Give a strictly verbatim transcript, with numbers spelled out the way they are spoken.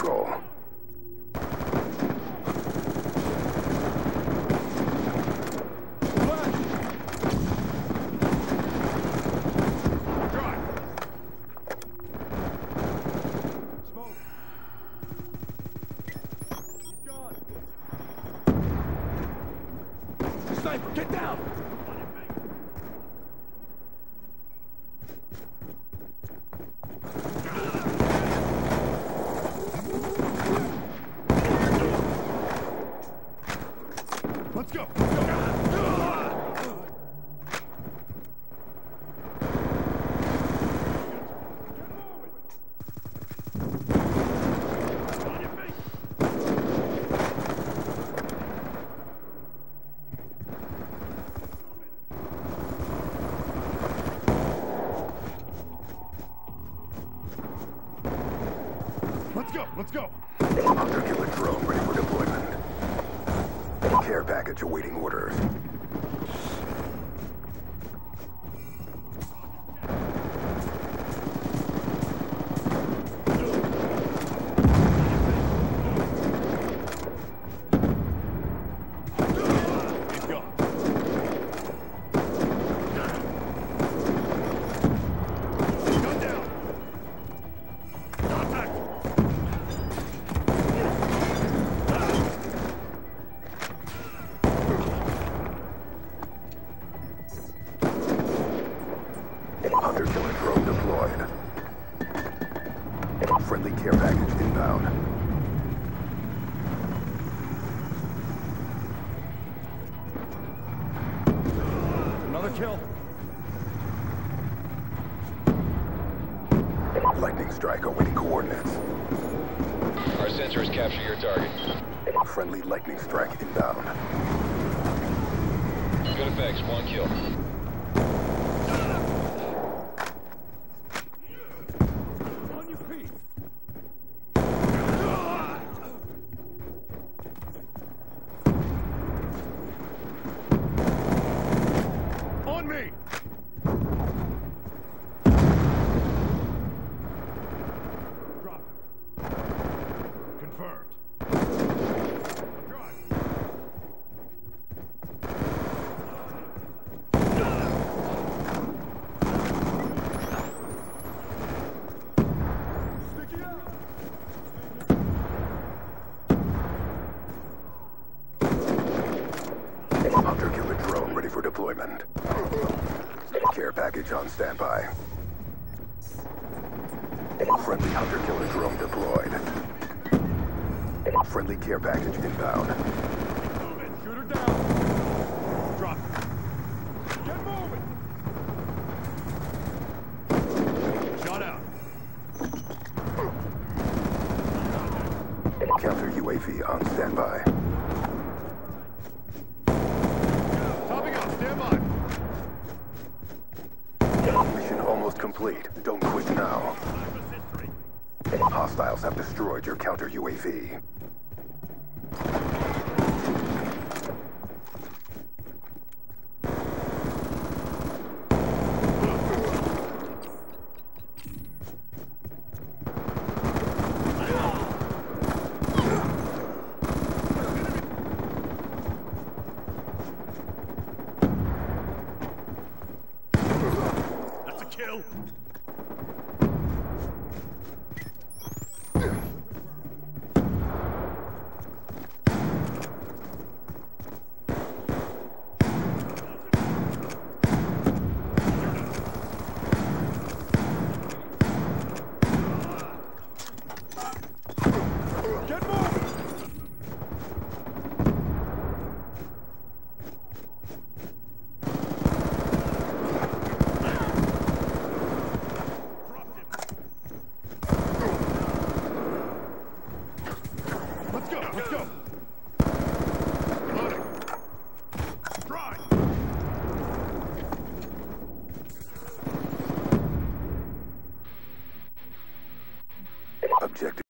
control. Sniper, get down! Let's go! Let's go, let's go! Hunter killer drone ready for deployment. Care package awaiting orders. Keep going. Gun down! Contact! Hunter killer drone deployed. Friendly care package inbound. Another kill. Lightning strike awaiting coordinates. Our sensors capture your target. Friendly lightning strike inbound. Good effects, one kill. On your feet. On me! Drop. Confirmed. Drive. Sticky out! Hunter killer drone ready for deployment. Care package on standby. Friendly hunter killer drone deployed. Friendly care package inbound. Moving. Shoot her down. Drop. Get moving. Shot out. Counter U A V on standby. Topping up. Stand by. Mission almost complete. Don't quit now. Hostiles have destroyed your counter U A V. That's a kill.